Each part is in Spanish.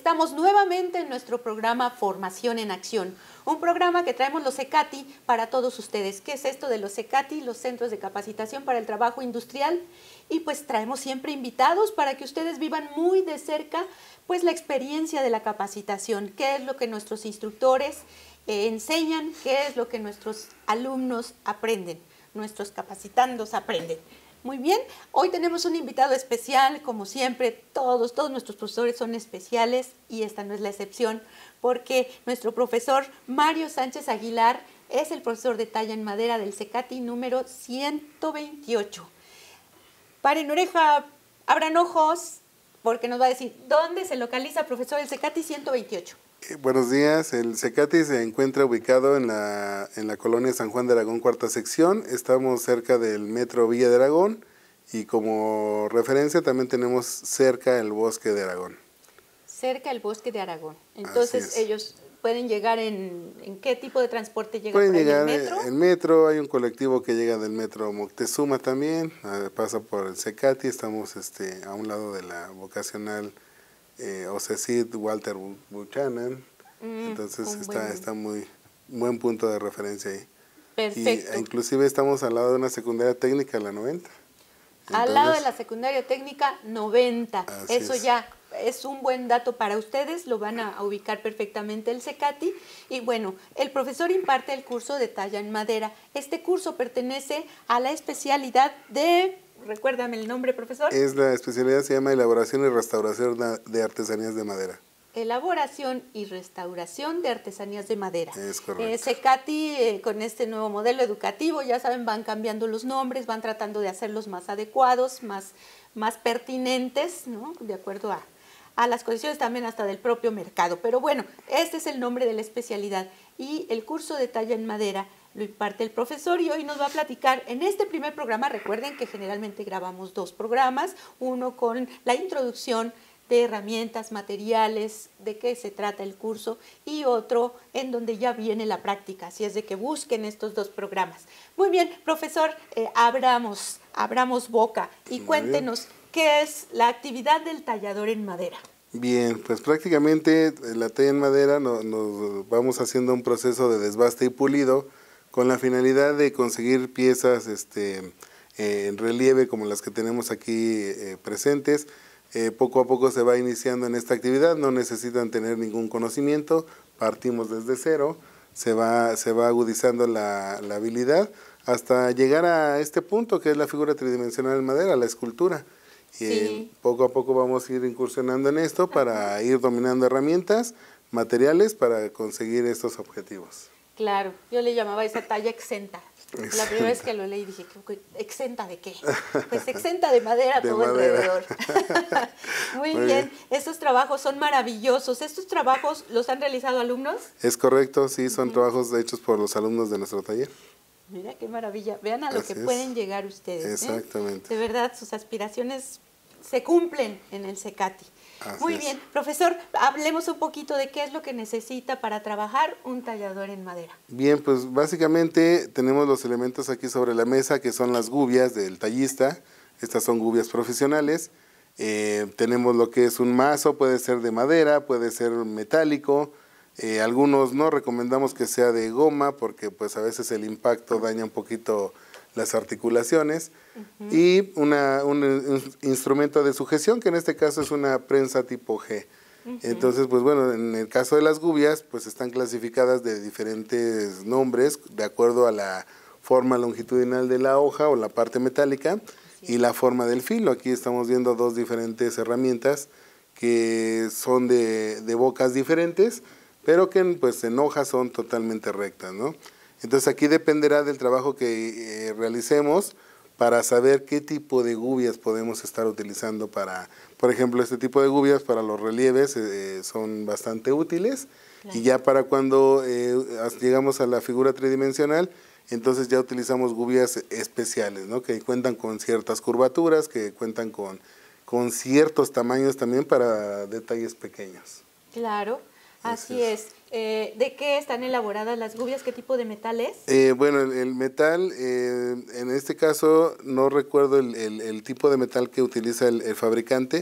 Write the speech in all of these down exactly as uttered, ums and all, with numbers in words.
Estamos nuevamente en nuestro programa Formación en Acción, un programa que traemos los CECATI para todos ustedes. ¿Qué es esto de los CECATI? Los Centros de Capacitación para el Trabajo Industrial. Y pues traemos siempre invitados para que ustedes vivan muy de cerca pues la experiencia de la capacitación, qué es lo que nuestros instructores eh, enseñan, qué es lo que nuestros alumnos aprenden, nuestros capacitandos aprenden. Muy bien, hoy tenemos un invitado especial, como siempre, todos, todos nuestros profesores son especiales y esta no es la excepción, porque nuestro profesor Mario Sánchez Aguilar es el profesor de talla en madera del CECATI número ciento veintiocho. Paren oreja, abran ojos, porque nos va a decir, ¿dónde se localiza, profesor, el CECATI ciento veintiocho? Eh, buenos días, el CECATI se encuentra ubicado en la, en la colonia San Juan de Aragón, cuarta sección. Estamos cerca del metro Villa de Aragón y como referencia también tenemos cerca el bosque de Aragón. Cerca del bosque de Aragón. Entonces ellos pueden llegar en, ¿en qué tipo de transporte llegan? Pueden por ahí, llegar ¿el metro? en metro, hay un colectivo que llega del metro Moctezuma también, pasa por el CECATI, estamos este, a un lado de la vocacional Eh, O C C I D Walter Buchanan, mm, entonces está, buen... está muy buen punto de referencia ahí. Perfecto. Y, inclusive estamos al lado de una secundaria técnica, la noventa. Entonces, al lado de la secundaria técnica noventa, eso es. Ya es un buen dato para ustedes, lo van a ubicar perfectamente el CECATI. Y bueno, el profesor imparte el curso de talla en madera. Este curso pertenece a la especialidad de... Recuérdame el nombre, profesor. Es la especialidad, se llama Elaboración y Restauración de Artesanías de Madera. Elaboración y Restauración de Artesanías de Madera. Es correcto. Eh, CECATI, eh, con este nuevo modelo educativo, ya saben, van cambiando los nombres, van tratando de hacerlos más adecuados, más, más pertinentes, ¿no? De acuerdo a, a las condiciones también hasta del propio mercado. Pero bueno, este es el nombre de la especialidad. Y el curso de talla en madera lo imparte el profesor y hoy nos va a platicar en este primer programa. Recuerden que generalmente grabamos dos programas, uno con la introducción de herramientas, materiales, de qué se trata el curso, y otro en donde ya viene la práctica, así es de que busquen estos dos programas. Muy bien, profesor, eh, abramos, abramos boca y Muy cuéntenos bien. ¿Qué es la actividad del tallador en madera? Bien, pues prácticamente la talla en madera nos, nos vamos haciendo un proceso de desbaste y pulido con la finalidad de conseguir piezas este, eh, en relieve como las que tenemos aquí eh, presentes. Eh, poco a poco se va iniciando en esta actividad, no necesitan tener ningún conocimiento, partimos desde cero, se va, se va agudizando la, la habilidad hasta llegar a este punto que es la figura tridimensional en madera, la escultura. Sí. Eh, poco a poco vamos a ir incursionando en esto para Ajá. ir dominando herramientas, materiales para conseguir estos objetivos. Claro, yo le llamaba esa talla exenta. exenta. La primera vez que lo leí dije, ¿exenta de qué? Pues exenta de madera de todo madera. Alrededor. Muy, Muy bien. bien, estos trabajos son maravillosos. ¿Estos trabajos los han realizado alumnos? Es correcto, sí, son uh-huh. trabajos hechos por los alumnos de nuestro taller. Mira qué maravilla, vean a lo Así que es. Pueden llegar ustedes. Exactamente. ¿eh? De verdad, sus aspiraciones se cumplen en el CECATI. Así Muy bien, es. Profesor, hablemos un poquito de qué es lo que necesita para trabajar un tallador en madera. Bien, pues básicamente tenemos los elementos aquí sobre la mesa que son las gubias del tallista. Estas son gubias profesionales. Eh, tenemos lo que es un mazo, puede ser de madera, puede ser metálico. Eh, algunos no recomendamos que sea de goma porque pues a veces el impacto daña un poquito las articulaciones. Uh-huh. Y una, un, un instrumento de sujeción que en este caso es una prensa tipo G. Uh-huh. Entonces, pues bueno, en el caso de las gubias, pues están clasificadas de diferentes nombres de acuerdo a la forma longitudinal de la hoja o la parte metálica sí. y la forma del filo. Aquí estamos viendo dos diferentes herramientas que son de, de bocas diferentes, pero que pues en hojas son totalmente rectas, ¿no? Entonces aquí dependerá del trabajo que eh, realicemos para saber qué tipo de gubias podemos estar utilizando para, por ejemplo, este tipo de gubias para los relieves eh, son bastante útiles claro. y ya para cuando eh, llegamos a la figura tridimensional, entonces ya utilizamos gubias especiales, ¿no? Que cuentan con ciertas curvaturas, que cuentan con, con ciertos tamaños también para detalles pequeños. Claro. Así es. Eh, ¿De qué están elaboradas las gubias? ¿Qué tipo de metal es? Eh, bueno, el, el metal, eh, en este caso no recuerdo el, el, el tipo de metal que utiliza el, el fabricante,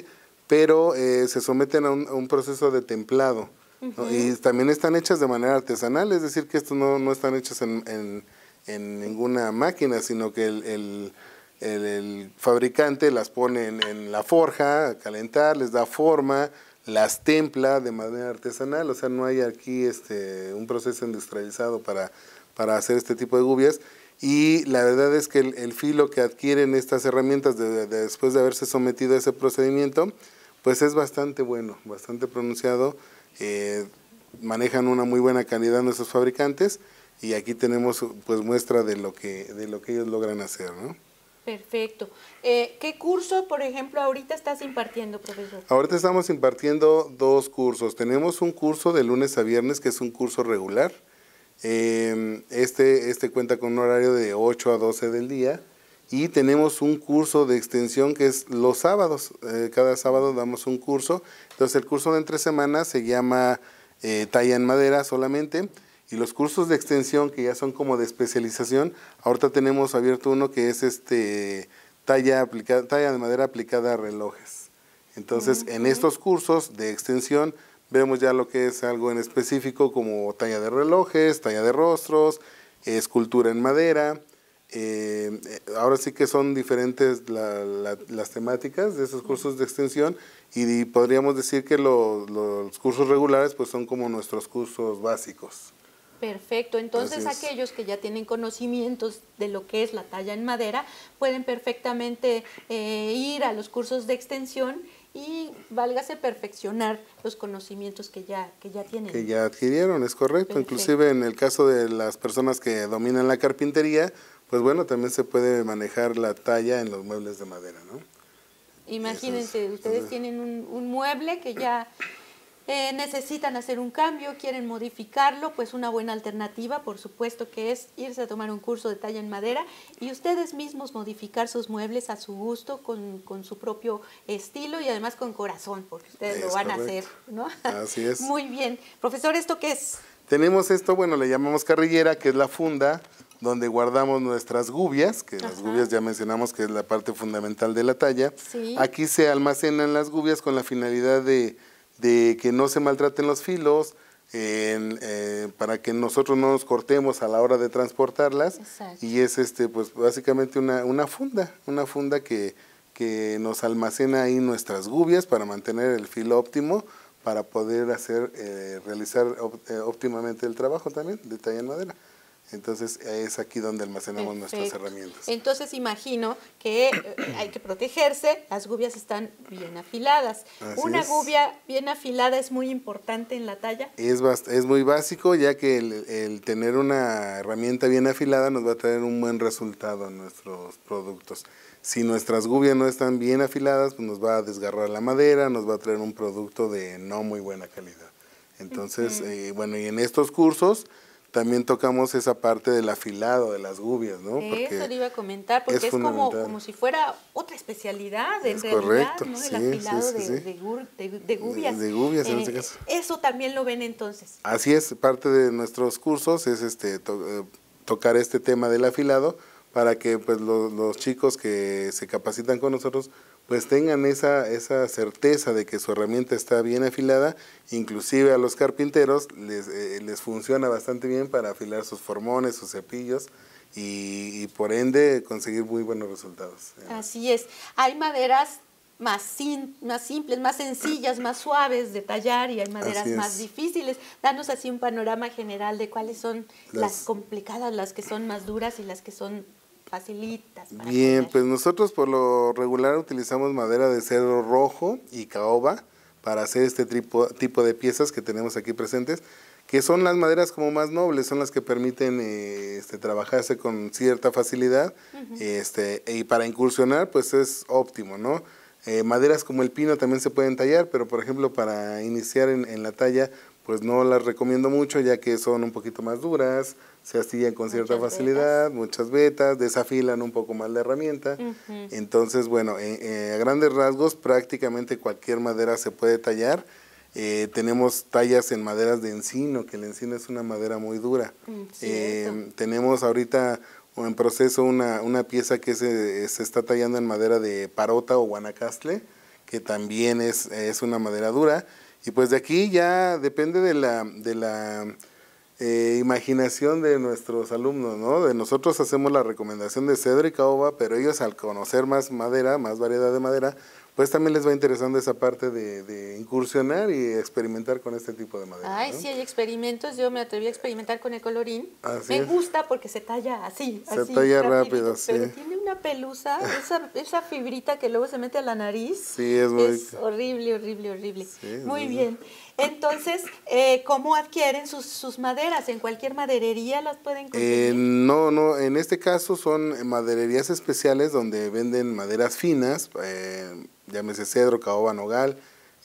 pero eh, se someten a un, a un proceso de templado, ¿no? Uh-huh. Y también están hechas de manera artesanal, es decir, que estos no, no están hechas en, en, en ninguna máquina, sino que el, el, el, el fabricante las pone en, en la forja a calentar, les da forma, las templa de manera artesanal, o sea, no hay aquí este un proceso industrializado para, para hacer este tipo de gubias. Y la verdad es que el, el filo que adquieren estas herramientas de, de, después de haberse sometido a ese procedimiento, pues es bastante bueno, bastante pronunciado. Eh, manejan una muy buena calidad nuestros fabricantes y aquí tenemos pues muestra de lo que de lo que ellos logran hacer, ¿no? Perfecto. Eh, ¿Qué curso, por ejemplo, ahorita estás impartiendo, profesor? Ahorita estamos impartiendo dos cursos. Tenemos un curso de lunes a viernes que es un curso regular. Eh, este, este cuenta con un horario de ocho a doce del día y tenemos un curso de extensión que es los sábados. Eh, cada sábado damos un curso. Entonces el curso de entre semanas se llama eh, talla en madera solamente. Y los cursos de extensión, que ya son como de especialización, ahorita tenemos abierto uno que es este talla, aplicada, talla de madera aplicada a relojes. Entonces, uh-huh. en estos cursos de extensión vemos ya lo que es algo en específico como talla de relojes, talla de rostros, escultura en madera. Eh, ahora sí que son diferentes la, la, las temáticas de esos cursos de extensión y, y podríamos decir que lo, los cursos regulares pues son como nuestros cursos básicos. Perfecto, entonces aquellos que ya tienen conocimientos de lo que es la talla en madera pueden perfectamente eh, ir a los cursos de extensión y válgase perfeccionar los conocimientos que ya, que ya tienen. Que ya adquirieron, es correcto. Perfecto. Inclusive en el caso de las personas que dominan la carpintería, pues bueno, también se puede manejar la talla en los muebles de madera, ¿no? Imagínense, es, ustedes es, tienen un, un mueble que ya... Eh, necesitan hacer un cambio, quieren modificarlo, pues una buena alternativa, por supuesto, que es irse a tomar un curso de talla en madera y ustedes mismos modificar sus muebles a su gusto, con, con su propio estilo y además con corazón, porque ustedes es lo van correcto. A hacer, ¿no? Así es. Muy bien. Profesor, ¿esto qué es? Tenemos esto, bueno, le llamamos carrillera, que es la funda donde guardamos nuestras gubias, que Ajá. las gubias ya mencionamos que es la parte fundamental de la talla. Sí. Aquí se almacenan las gubias con la finalidad de de que no se maltraten los filos, eh, eh, para que nosotros no nos cortemos a la hora de transportarlas. Exacto. Y es este pues básicamente una, una funda, una funda que, que nos almacena ahí nuestras gubias para mantener el filo óptimo, para poder hacer, eh, realizar óptimamente el trabajo también de talla en madera. Entonces es aquí donde almacenamos Perfecto. Nuestras herramientas. Entonces imagino que hay que protegerse, las gubias están bien afiladas. Así Una es. Gubia bien afilada es muy importante en la talla. Es, es muy básico, ya que el, el tener una herramienta bien afilada nos va a traer un buen resultado en nuestros productos. Si nuestras gubias no están bien afiladas, pues nos va a desgarrar la madera, nos va a traer un producto de no muy buena calidad. Entonces, uh-huh. eh, bueno, y en estos cursos también tocamos esa parte del afilado de las gubias, ¿no? Porque eso le iba a comentar, porque es, es como, como si fuera otra especialidad, en es realidad, correcto, ¿no? El sí, afilado sí, sí, de, sí. De, gur, de, de gubias. De, de gubias, en eh, este caso. Eso también lo ven entonces. Así es, parte de nuestros cursos es este to, eh, tocar este tema del afilado para que pues los, los chicos que se capacitan con nosotros pues tengan esa, esa certeza de que su herramienta está bien afilada, inclusive a los carpinteros les, eh, les funciona bastante bien para afilar sus formones, sus cepillos y, y por ende conseguir muy buenos resultados. Así es, hay maderas más, sim, más simples, más sencillas, más suaves de tallar y hay maderas más difíciles. Danos así un panorama general de cuáles son las, las complicadas, las que son más duras y las que son facilitas. Para Bien, tallar. Pues nosotros por lo regular utilizamos madera de cedro rojo y caoba para hacer este tipo, tipo de piezas que tenemos aquí presentes, que son las maderas como más nobles, son las que permiten eh, este, trabajarse con cierta facilidad, uh-huh. este, y para incursionar pues es óptimo, ¿no? Eh, maderas como el pino también se pueden tallar, pero por ejemplo para iniciar en, en la talla pues no las recomiendo mucho ya que son un poquito más duras, se astillan con cierta muchas facilidad, vetas. muchas vetas, desafilan un poco más la herramienta. Uh-huh. Entonces, bueno, eh, eh, a grandes rasgos prácticamente cualquier madera se puede tallar. Eh, tenemos tallas en maderas de encino, que el encino es una madera muy dura. Uh-huh. Eh, tenemos ahorita en proceso una, una pieza que se, se está tallando en madera de parota o guanacaste, que también es, es una madera dura. Y pues de aquí ya depende de la, de la eh, imaginación de nuestros alumnos, ¿no? De nosotros hacemos la recomendación de cedro y caoba, pero ellos al conocer más madera, más variedad de madera, pues también les va interesando esa parte de, de incursionar y experimentar con este tipo de madera. Ay, ¿no? sí, hay experimentos. Yo me atreví a experimentar con el colorín. Así me es. gusta porque se talla así, Se así, talla rapidito, rápido, sí. pero tiene una pelusa, esa, esa fibrita que luego se mete a la nariz. Sí, es muy... Es horrible, horrible, horrible. Sí, muy sí. bien. Entonces, eh, ¿cómo adquieren sus, sus maderas? ¿En cualquier maderería las pueden conseguir? Eh, no, no, en este caso son madererías especiales donde venden maderas finas, eh, llámese cedro, caoba, nogal.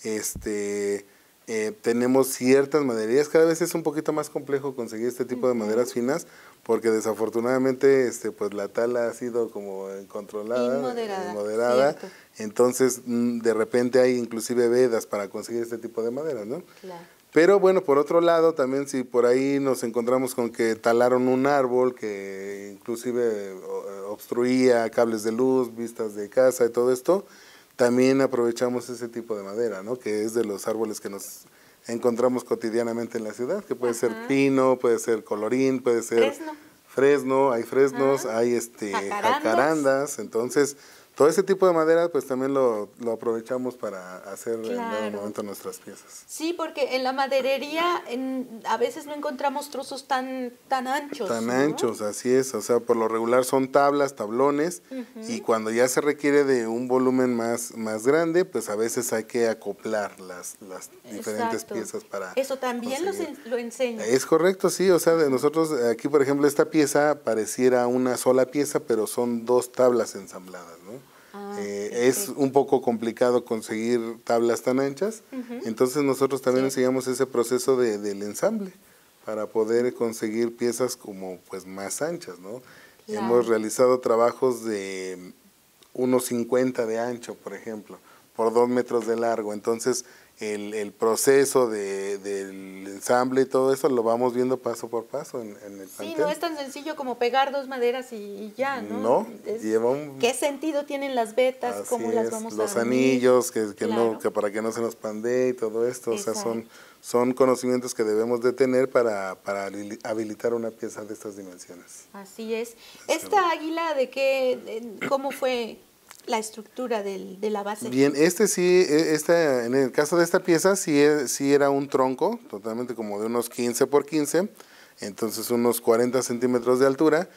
Este, eh, tenemos ciertas madererías, cada vez es un poquito más complejo conseguir este tipo de maderas finas, porque desafortunadamente este, pues la tala ha sido como controlada, Inmoderada, inmoderada. cierto. Entonces de repente hay inclusive vedas para conseguir este tipo de maderas, ¿no? Claro. Pero bueno, por otro lado, también si por ahí nos encontramos con que talaron un árbol que inclusive obstruía cables de luz, vistas de casa y todo esto, también aprovechamos ese tipo de madera, ¿no? Que es de los árboles que nos encontramos cotidianamente en la ciudad, que puede Ajá. ser pino, puede ser colorín, puede ser fresno, fresno hay fresnos, Ajá. hay este jacarandas. jacarandas, entonces... Todo ese tipo de madera, pues también lo, lo aprovechamos para hacer claro. en dado momento nuestras piezas. Sí, porque en la maderería en, a veces no encontramos trozos tan, tan anchos. Tan ¿no? anchos, así es. O sea, por lo regular son tablas, tablones, uh-huh. y cuando ya se requiere de un volumen más, más grande, pues a veces hay que acoplar las, las diferentes Exacto. piezas para Eso también los en, lo enseña. Es correcto, sí. O sea, de nosotros aquí, por ejemplo, esta pieza pareciera una sola pieza, pero son dos tablas ensambladas, ¿no? Ah, eh, es un poco complicado conseguir tablas tan anchas, uh-huh. entonces nosotros también sí. enseñamos ese proceso de, del ensamble para poder conseguir piezas como pues más anchas, ¿no? Claro. Hemos realizado trabajos de uno cincuenta de ancho, por ejemplo, por dos metros de largo, entonces el, el proceso de, del ensamble y todo eso lo vamos viendo paso por paso en, en el plantel. Sí, no es tan sencillo como pegar dos maderas y, y ya, ¿no? No, es, lleva un... ¿Qué sentido tienen las vetas? Así ¿Cómo es, las vamos los a unir? anillos, que, que, claro. no, que para que no se nos pandee y todo esto, Exacto. o sea, son, son conocimientos que debemos de tener para, para habilitar una pieza de estas dimensiones. Así es. ¿Esta águila de qué, cómo fue la estructura del, de la base? Bien, este sí, esta, en el caso de esta pieza, sí, sí era un tronco, totalmente como de unos quince por quince, entonces unos cuarenta centímetros de altura,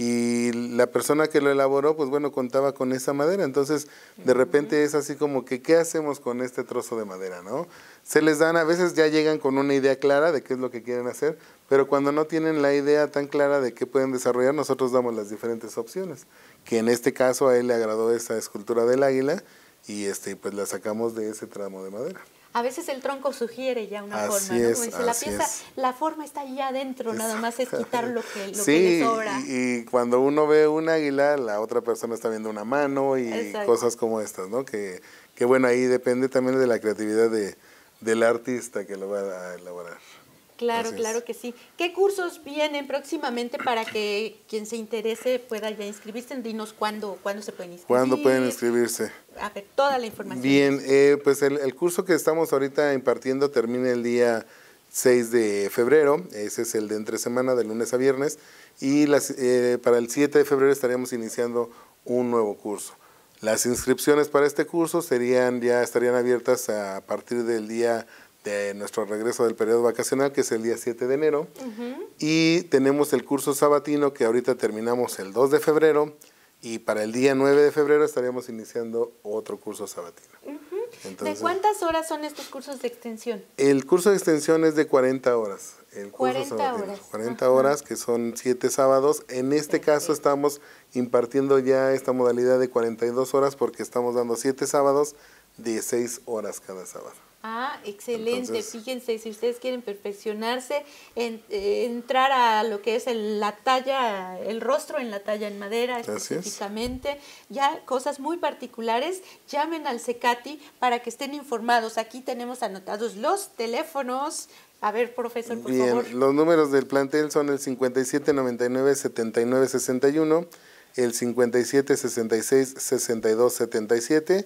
y la persona que lo elaboró, pues bueno, contaba con esa madera, entonces de repente es así como que, ¿qué hacemos con este trozo de madera, no? Se les dan, a veces ya llegan con una idea clara de qué es lo que quieren hacer, pero cuando no tienen la idea tan clara de qué pueden desarrollar, nosotros damos las diferentes opciones, que en este caso a él le agradó esa escultura del águila, y este pues la sacamos de ese tramo de madera. A veces el tronco sugiere ya una así forma, ¿no? Es, Como dice, la pieza, es. la forma está ahí adentro, nada más es quitar lo que, lo sí, que le sobra. Y, y cuando uno ve un águila, la otra persona está viendo una mano y Exacto. cosas como estas, ¿no? Que, que bueno, ahí depende también de la creatividad de, del artista que lo va a elaborar. Claro, Así claro es. que sí. ¿Qué cursos vienen próximamente para que quien se interese pueda ya inscribirse? Dinos cuándo, cuándo se pueden inscribir. ¿Cuándo pueden inscribirse? A ver, toda la información. Bien, eh, pues el, el curso que estamos ahorita impartiendo termina el día seis de febrero, ese es el de entre semana, de lunes a viernes, y las, eh, para el siete de febrero estaríamos iniciando un nuevo curso. Las inscripciones para este curso serían ya estarían abiertas a partir del día de nuestro regreso del periodo vacacional, que es el día siete de enero, uh-huh. y tenemos el curso sabatino que ahorita terminamos el dos de febrero, y para el día nueve de febrero estaríamos iniciando otro curso sabatino. Uh-huh. Entonces, ¿de cuántas horas son estos cursos de extensión? El curso de extensión es de cuarenta horas. El cuarenta sabatino, horas. cuarenta Ajá. horas, que son siete sábados. En este Perfecto. caso estamos impartiendo ya esta modalidad de cuarenta y dos horas porque estamos dando siete sábados, dieciséis horas cada sábado. Ah, excelente. Entonces, fíjense, si ustedes quieren perfeccionarse, en, eh, entrar a lo que es el, la talla, el rostro en la talla en madera específicamente, ya cosas muy particulares, llamen al CECATI para que estén informados. Aquí tenemos anotados los teléfonos. A ver, profesor, por Bien, favor. Los números del plantel son el cincuenta y siete noventa y nueve setenta y nueve sesenta y uno, el cincuenta y siete sesenta y seis sesenta y dos setenta y siete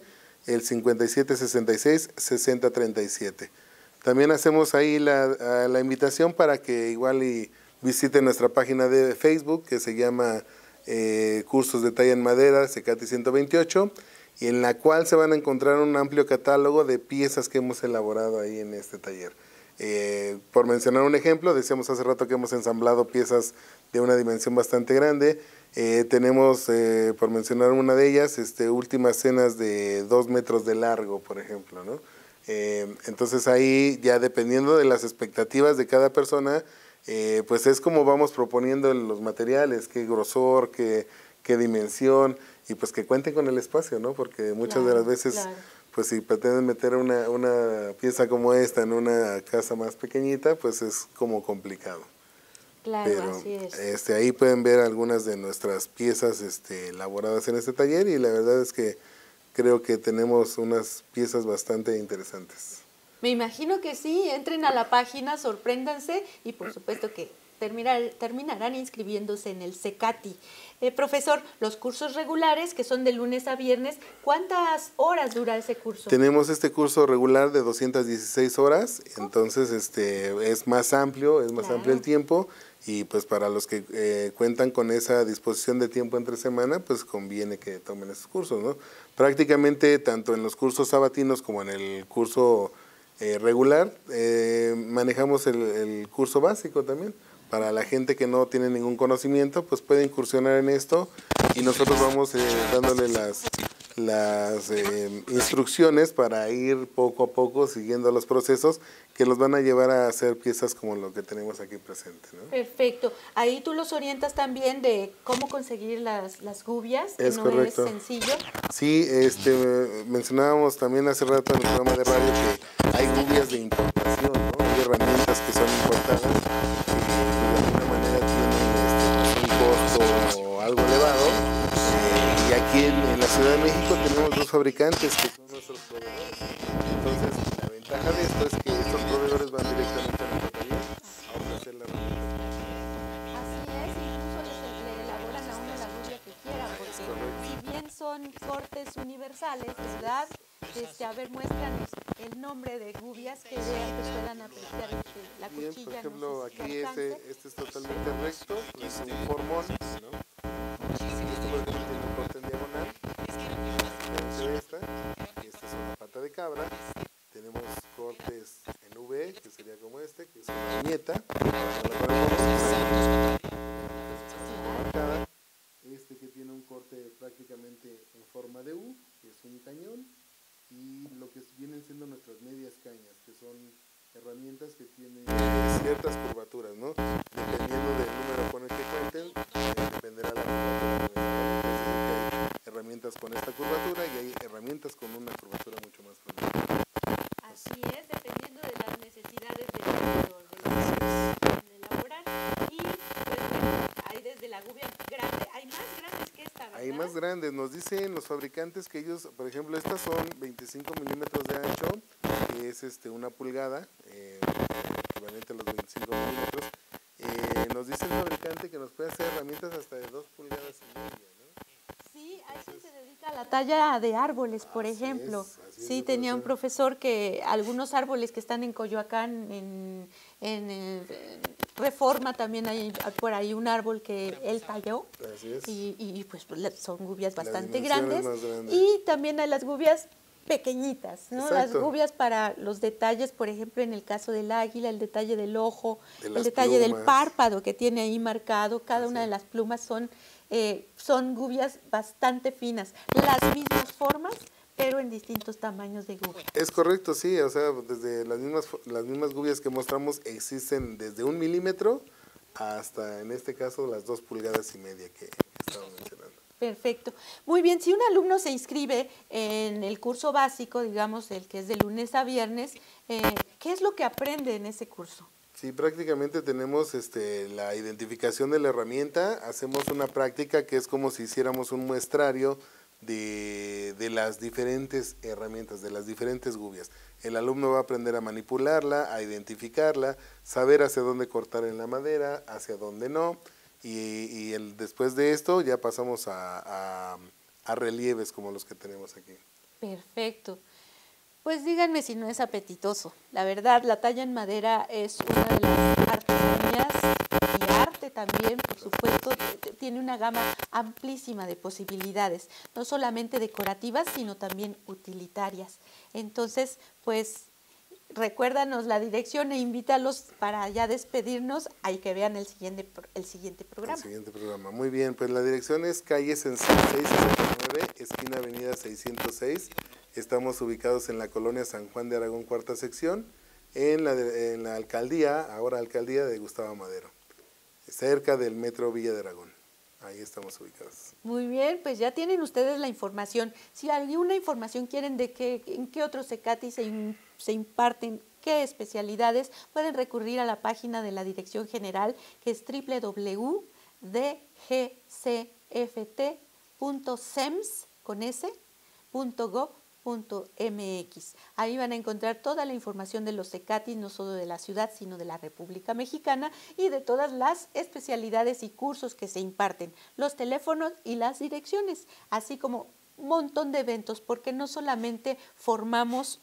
el cincuenta y siete sesenta y seis sesenta treinta y siete. También hacemos ahí la, la invitación para que igual y visiten nuestra página de Facebook, que se llama eh, Cursos de Talla en Madera, CECATI ciento veintiocho, y en la cual se van a encontrar un amplio catálogo de piezas que hemos elaborado ahí en este taller. Eh, por mencionar un ejemplo, decíamos hace rato que hemos ensamblado piezas de una dimensión bastante grande. Eh, tenemos, eh, por mencionar una de ellas, este, últimas cenas de dos metros de largo, por ejemplo, ¿no? Eh, entonces ahí, ya dependiendo de las expectativas de cada persona, eh, pues es como vamos proponiendo los materiales, qué grosor, qué, qué dimensión, y pues que cuenten con el espacio, ¿no? Porque muchas claro, de las veces, claro. pues si pretenden meter una, una pieza como esta en una casa más pequeñita, pues es como complicado. Claro, Pero así es. Este, ahí pueden ver algunas de nuestras piezas este, elaboradas en este taller, y la verdad es que creo que tenemos unas piezas bastante interesantes. Me imagino que sí, entren a la página, sorpréndanse y por supuesto que terminar, terminarán inscribiéndose en el CECATI. Eh, profesor, los cursos regulares, que son de lunes a viernes, ¿cuántas horas dura ese curso? Tenemos este curso regular de doscientas dieciséis horas, entonces este, es más amplio, es más claro. amplio el tiempo, y pues para los que eh, cuentan con esa disposición de tiempo entre semana, pues conviene que tomen esos cursos, ¿no? Prácticamente tanto en los cursos sabatinos como en el curso eh, regular, eh, manejamos el, el curso básico también. Para la gente que no tiene ningún conocimiento, pues puede incursionar en esto, y nosotros vamos eh, dándole las, las eh, instrucciones para ir poco a poco siguiendo los procesos que los van a llevar a hacer piezas como lo que tenemos aquí presente, ¿no? Perfecto. Ahí tú los orientas también de cómo conseguir las, las gubias, es no correcto. es sencillo. Sí, este, mencionábamos también hace rato en el programa de radio que hay gubias de importación, ¿no? Hay herramientas que son importadas, algo elevado, eh, y aquí en, en la Ciudad de México tenemos dos fabricantes que son nuestros proveedores. Entonces, la ventaja de esto es que estos proveedores van directamente a nuestro taller a ofrecer la herramienta. Así es, incluso les, le elaboran a uno la gubia que quiera, porque si bien son cortes universales, ¿verdad? Este, a ver, muéstranos el nombre de gubias que vean que puedan apreciar este, la Bien, cuchilla. por ejemplo, no sé si aquí este, este es totalmente recto, es un formón, ¿no? Este, por ejemplo, tiene un corte en diagonal, de esta, y esta es una pata de cabra. Tenemos cortes en V, que sería como este, que es una viñeta. Este que tiene un corte prácticamente en forma de U, que es un cañón, y lo que vienen siendo nuestras medias cañas, que son herramientas que tienen ciertas curvaturas, ¿no? Dependiendo del número con el que cuenten, eh, dependerá la curvatura. Hay herramientas con esta curvatura y hay herramientas con una curvatura mucho más grande. Así es, dependiendo de las necesidades del proveedor, de lo que quieren elaborar. Y pues bueno, hay desde la gubia grande, hay más grandes que esta, ¿verdad? Hay más grandes, nos dicen los fabricantes que ellos, por ejemplo, estas son veinticinco milímetros de ancho, que es este, una pulgada, eh, equivalente a los veinticinco milímetros. Eh, nos dice el fabricante que nos puede hacer herramientas hasta de dos pulgadas y media, ¿no? Sí, hay quien se dedica a la talla de árboles, por así ejemplo. Es, así sí, es, tenía un profesor que algunos árboles que están en Coyoacán, en, en, en Reforma, también hay por ahí un árbol que él talló. Así es. Y, y pues son gubias bastante grandes. grandes. Y también hay las gubias pequeñitas, ¿no? Las gubias para los detalles, por ejemplo, en el caso del águila, el detalle del ojo, de el detalle plumas. del párpado que tiene ahí marcado, cada Así. una de las plumas son, eh, son gubias bastante finas, las mismas formas, pero en distintos tamaños de gubia. Es correcto, sí, o sea, desde las mismas, las mismas gubias que mostramos existen desde un milímetro hasta, en este caso, las dos pulgadas y media que, que estaba mencionando. Perfecto. Muy bien, si un alumno se inscribe en el curso básico, digamos, el que es de lunes a viernes, eh, ¿qué es lo que aprende en ese curso? Sí, prácticamente tenemos este, la identificación de la herramienta, hacemos una práctica que es como si hiciéramos un muestrario de, de las diferentes herramientas, de las diferentes gubias. El alumno va a aprender a manipularla, a identificarla, saber hacia dónde cortar en la madera, hacia dónde no. Y, y el, después de esto ya pasamos a, a, a relieves como los que tenemos aquí. Perfecto. Pues díganme si no es apetitoso. La verdad, la talla en madera es una de las artesanías y arte también, por supuesto, tiene una gama amplísima de posibilidades, no solamente decorativas, sino también utilitarias. Entonces, pues, recuérdanos la dirección e invítalos para ya despedirnos, hay que vean el siguiente, el siguiente programa. El siguiente programa. Muy bien, pues la dirección es calle seiscientos sesenta y nueve, esquina avenida seiscientos seis. Estamos ubicados en la colonia San Juan de Aragón, cuarta sección, en la, de, en la alcaldía, ahora alcaldía de Gustavo Madero, cerca del metro Villa de Aragón. Ahí estamos ubicados. Muy bien, pues ya tienen ustedes la información. Si alguna información quieren de qué, en qué otros CECATI se, in, se imparten, qué especialidades, pueden recurrir a la página de la Dirección General, que es doble u doble u doble u punto d g c f t punto sems con s punto gov punto m x. Ahí van a encontrar toda la información de los CECATI, no solo de la ciudad, sino de la República Mexicana y de todas las especialidades y cursos que se imparten, los teléfonos y las direcciones, así como un montón de eventos, porque no solamente formamos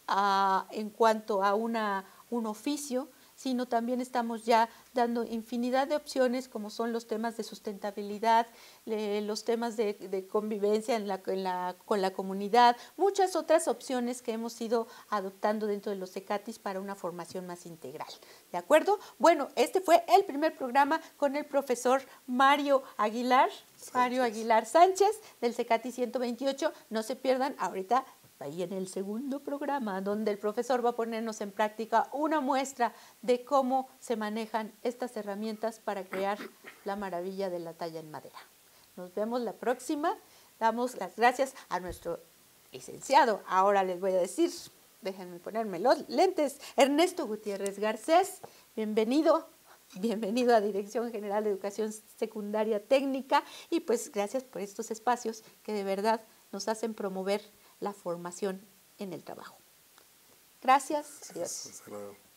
uh, en cuanto a una, un oficio, sino también estamos ya dando infinidad de opciones como son los temas de sustentabilidad, eh, los temas de, de convivencia en la, en la, con la comunidad, muchas otras opciones que hemos ido adoptando dentro de los CECATIs para una formación más integral. ¿De acuerdo? Bueno, este fue el primer programa con el profesor Mario Aguilar, Sánchez. Mario Aguilar Sánchez del CECATI ciento veintiocho. No se pierdan ahorita ahí en el segundo programa, donde el profesor va a ponernos en práctica una muestra de cómo se manejan estas herramientas para crear la maravilla de la talla en madera. Nos vemos la próxima. Damos las gracias a nuestro licenciado. Ahora les voy a decir, déjenme ponerme los lentes, Ernesto Gutiérrez Garcés. Bienvenido. Bienvenido a Dirección General de Educación Secundaria Técnica y pues gracias por estos espacios que de verdad nos hacen promover la formación en el trabajo. Gracias. Adiós. Hasta luego.